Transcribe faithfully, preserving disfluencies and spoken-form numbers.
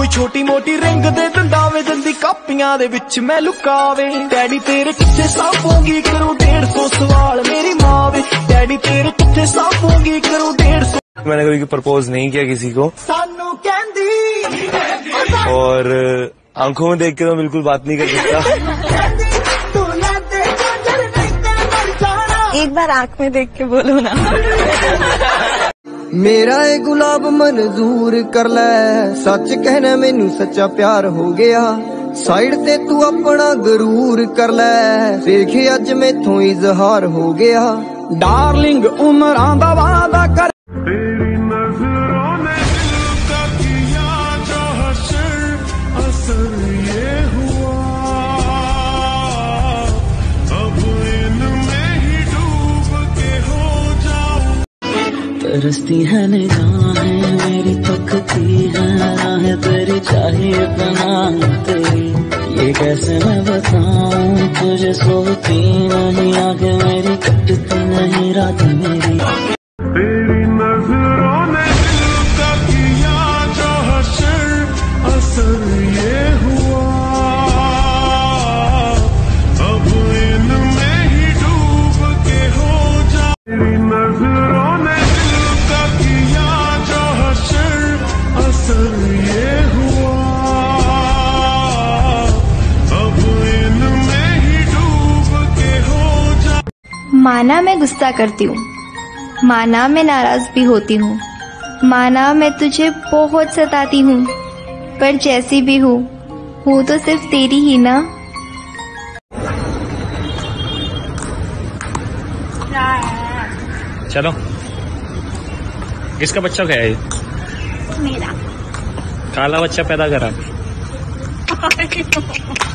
कोई छोटी मोटी रिंग दे दंदावे दंदी कापियां दे विच मैं लुकावे। डैडी तेरे किथे साफोगी करूं डेढ़ सौ सवाल मेरी माँ वे। डैडी तेरे किथे साफोगी करूं डेढ़ सौ। मैंने कभी प्रपोज नहीं किया किसी को सानू कहंदी और आंखों में देख के तो बिल्कुल बात नहीं कर सकता। एक बार आंख में देख के बोलो ना। मेरा ए गुलाब मंजूर कर ले, सच कहना मैनू सच्चा प्यार हो गया। साइड ते तू अपना गरूर कर ले, देखे अज मैथों इजहार हो गया। डार्लिंग उमरां दा वादा कर। तेरी नजरों ने दिल का किया जो हशर, असर ये हुआ अब इनमें ही डूब के हो जाऊं। तरसती है निगाहें मेरी, तकती है राहें तेरी, चाहिए बना तेरी। ये कैसे मैं बताऊं तुझे, सोती नहीं आंखें मेरी, कटती नहीं रात मेरी। तेरी नजरों ने दिल का किया जो हशर, असर ये हुआ अब इनमें ही डूब के हो जा। तेरी नजरों ने दिल का किया जो हशर, असर ये हुआ अब इनमें ही डूब के हो जा। माना मैं गुस्सा करती हूँ, माना मैं नाराज भी होती हूँ, माना मैं तुझे बहुत सताती हूँ, पर जैसी भी हूँ हूँ तो सिर्फ तेरी ही ना। चलो, किसका बच्चा क्या है? मेरा काला बच्चा पैदा करा।